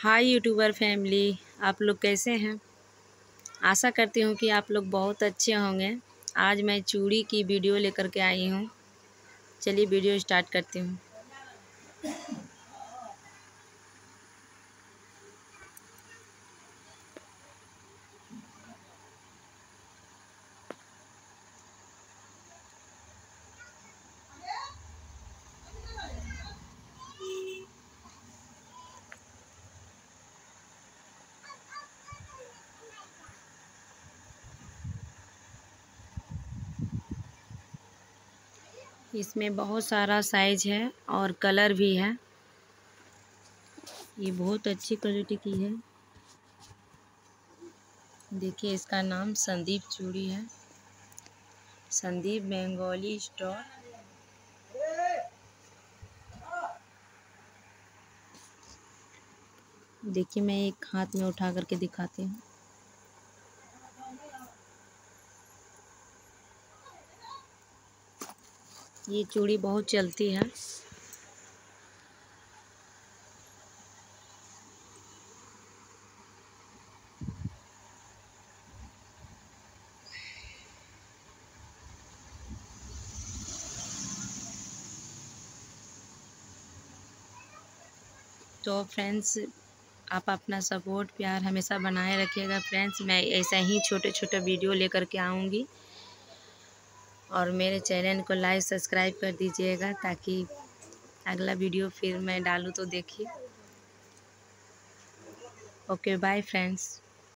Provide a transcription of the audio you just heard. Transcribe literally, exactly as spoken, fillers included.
हाय YouTuber family, आप लोग कैसे हैं। आशा करती हूँ कि आप लोग बहुत अच्छे होंगे। आज मैं चूड़ी की वीडियो लेकर के आई हूँ। चलिए वीडियो स्टार्ट करती हूँ। इसमें बहुत सारा साइज है और कलर भी है। ये बहुत अच्छी क्वालिटी की है। देखिए, इसका नाम संदीप चूड़ी है। संदीप बंगाली स्टोर। देखिए, मैं एक हाथ में उठा करके दिखाती हूँ। ये चूड़ी बहुत चलती है। तो फ्रेंड्स, आप अपना सपोर्ट प्यार हमेशा बनाए रखिएगा। फ्रेंड्स, मैं ऐसा ही छोटे छोटे वीडियो लेकर के आऊँगी और मेरे चैनल को लाइक सब्सक्राइब कर दीजिएगा ताकि अगला वीडियो फिर मैं डालूँ तो देखिए। Okay, bye friends.